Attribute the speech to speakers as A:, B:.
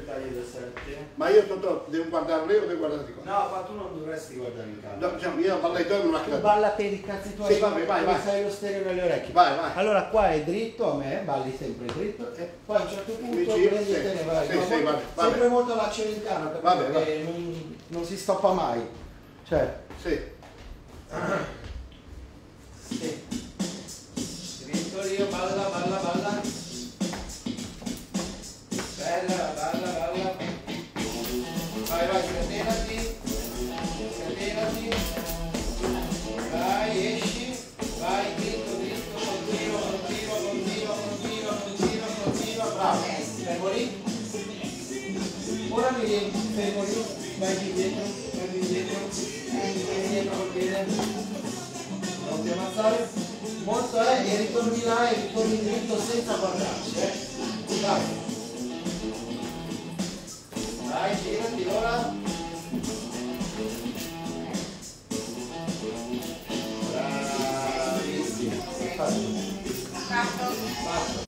A: dettagli del 7.
B: Ma io tutto devo guardare lei o devo guardare di qua?
A: No, ma tu non dovresti guardare in camera.
B: No, diciamo, io ballo i tuoi non
A: Tu balla per i cazzi tuoi,
B: sì, vai.
A: fai lo stereo nelle orecchie.
B: Vai.
A: Allora qua è dritto, a me balli sempre dritto e poi a un certo punto
B: Mi giro,
A: prendi e te ne vai.
B: sì,
A: No,
B: vabbè.
A: Sempre molto l'accellentano, perché non si stoppa mai. Cioè.
B: Sì.
A: Sì. Dritto lì, balla. Bella. Vai, scatenati. Vai, esci. Vai, dritto, continua. Bravo. Fermo lì. Ora mi vieni, fermo lì. Vai indietro col piede. Non ti ammazzare. Molto e ritorni là e ritorni dritto senza guardarci, Vai, girati ora. Bravissimo. Fatto.